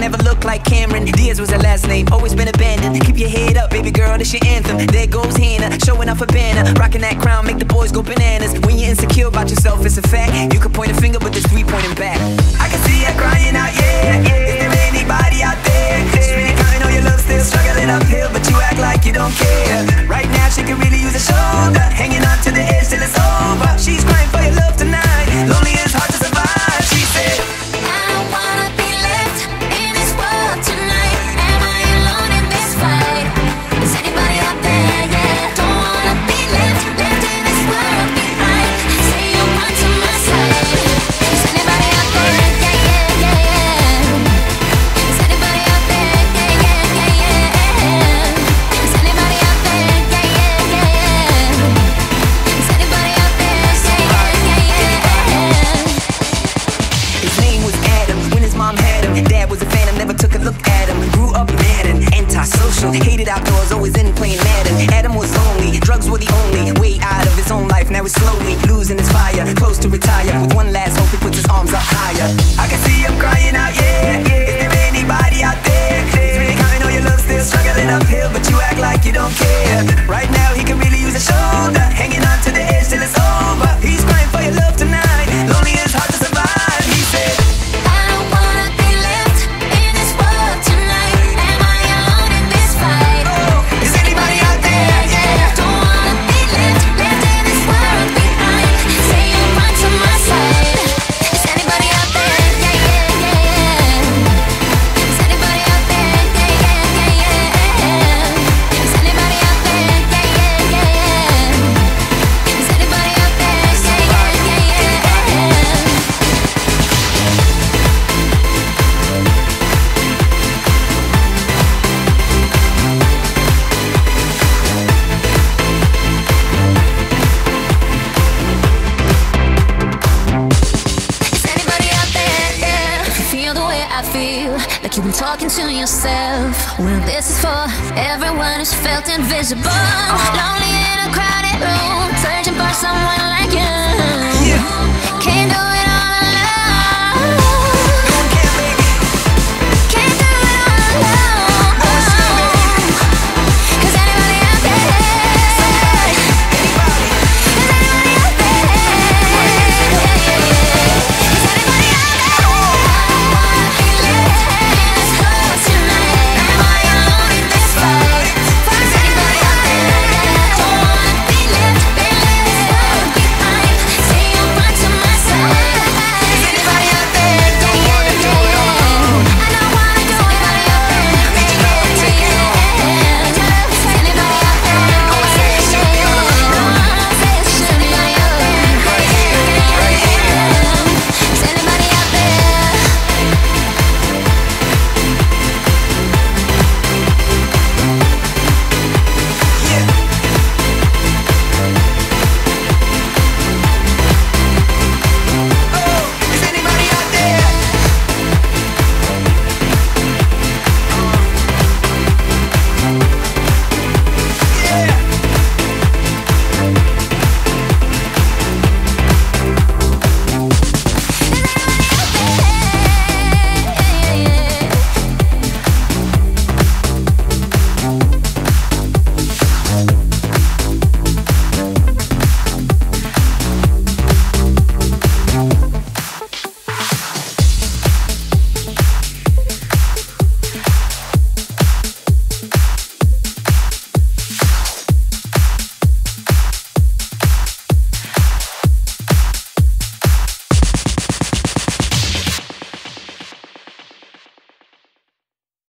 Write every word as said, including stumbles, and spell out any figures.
never looked like Cameron Diaz was her last name, always been abandoned. Keep your head up, baby girl, that's your anthem. There goes Hannah, showing off a banner, rocking that crown, make the boys go bananas. When you're insecure about yourself, it's a fact. You can point a finger, but there's three pointing back. I can see her crying out, yeah, yeah. Is there anybody out there? She's really counting on your love, still struggling uphill, but you act like you don't care. Right now she can really use a shoulder, hanging on to the edge till it's over. She's crying for your love tonight, lonely and it's hard to survive. She said, I don't wanna be left in this world tonight. Am I alone in this fight? Is anybody out there? Yeah, don't wanna be left, left in this world behind. Say you want to my side. Is anybody out there? Yeah, yeah, yeah, yeah. Is anybody out there? Yeah, yeah, yeah, yeah. Is anybody out there? Yeah, yeah, yeah, yeah. Is anybody out there? Yeah, yeah, yeah, yeah. his name was Adam, when his mom had him. Dad was a phantom, never took a look at him. Grew up mad and antisocial, hated outdoors, always in playing Madden. Adam was lonely, drugs were the only way out of his own life. Now he's slowly losing his fire, close to retire. With one last hope, he puts his arms up higher. I can see him crying out, yeah, yeah. Is there anybody out there? He's really counting on your love, still struggling uphill, but you act like you don't care. Right now he can really use a shoulder, hanging on to the edge till it's over. He's crying for your love tonight, lonely and it's hard to survive. He said, I don't wanna be left in this world tonight. Am I alone in this fight? oh, is anybody out there? Yeah. Don't wanna be left, left in this world behind. Say you run to my side. Is anybody out there? Yeah, yeah, yeah, yeah. Is anybody out there? Yeah, yeah, yeah, yeah. Is anybody out there? Yeah, yeah, yeah, yeah. Is anybody out there? Yeah, yeah, yeah, yeah. Is anybody out there? Yeah. If you feel the way I feel, like you've been talking to yourself, well, this is for everyone who's felt invisible, lonely in a crowded room, searching for someone like you. Yeah. Can't do it